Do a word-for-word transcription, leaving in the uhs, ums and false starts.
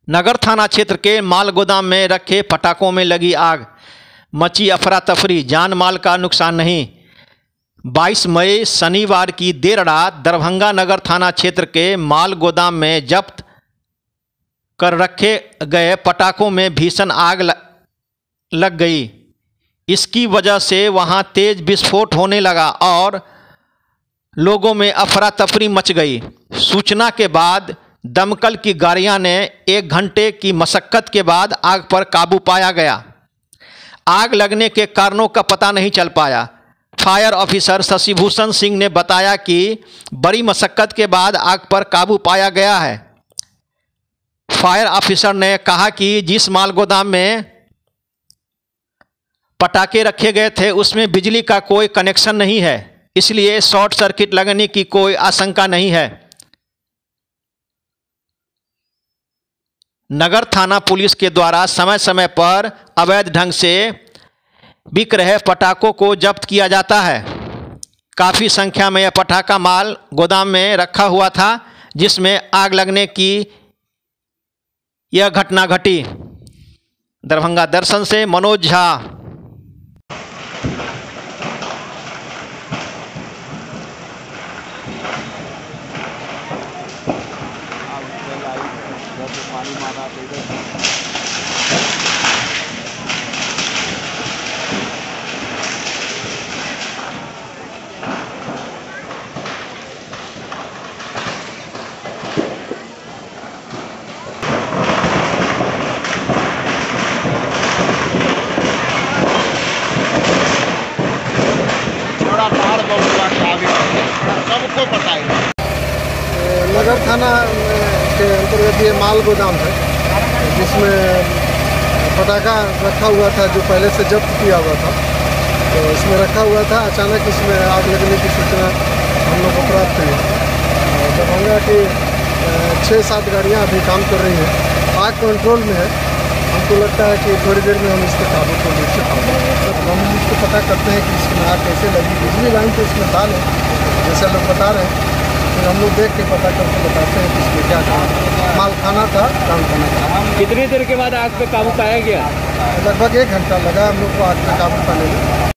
नगर थाना क्षेत्र के माल गोदाम में रखे पटाखों में लगी आग, मची अफरा तफरी, जान माल का नुकसान नहीं। बाईस मई शनिवार की देर रात दरभंगा नगर थाना क्षेत्र के माल गोदाम में जब्त कर रखे गए पटाखों में भीषण आग लग गई। इसकी वजह से वहां तेज विस्फोट होने लगा और लोगों में अफरा तफरी मच गई। सूचना के बाद दमकल की गाड़ियां ने एक घंटे की मशक्कत के बाद आग पर काबू पाया गया। आग लगने के कारणों का पता नहीं चल पाया। फायर ऑफिसर शशिभूषण सिंह ने बताया कि बड़ी मशक्कत के बाद आग पर काबू पाया गया है। फायर ऑफिसर ने कहा कि जिस माल गोदाम में पटाखे रखे गए थे उसमें बिजली का कोई कनेक्शन नहीं है, इसलिए शॉर्ट सर्किट लगने की कोई आशंका नहीं है। नगर थाना पुलिस के द्वारा समय समय पर अवैध ढंग से बिक रहे पटाखों को जब्त किया जाता है। काफ़ी संख्या में यह पटाखा माल गोदाम में रखा हुआ था, जिसमें आग लगने की यह घटना घटी। दरभंगा दर्शन से मनोज झा। पानी मारा थोड़ा तार बहुत खा गया, सबको पता है। नगर थाना के अंतर्गत ये माल गोदाम है, जिसमें पटाखा रखा हुआ था जो पहले से जब्त किया हुआ था। तो इसमें रखा हुआ था, अचानक इसमें आग लगने की सूचना हम लोग को प्राप्त हुई। दरभंगा की छः सात गाड़ियां अभी काम कर रही हैं, आग कंट्रोल में है। हमको लगता है कि थोड़ी देर में हम इसके काबू को ले पाएंगे। तो हम इसको पता करते हैं कि इसमें आग कैसे लगी। बिजली लाइन तो इसमें था नहीं, जैसे लोग बता रहे हैं। फिर हम लोग देख के पता करके बताते हैं कि इसमें क्या काम माल खाना था, काम खाना था। कितनी देर के बाद आग पे काबू पाया गया? लगभग एक घंटा लगा हम लोग को आग पे काबू पाने में।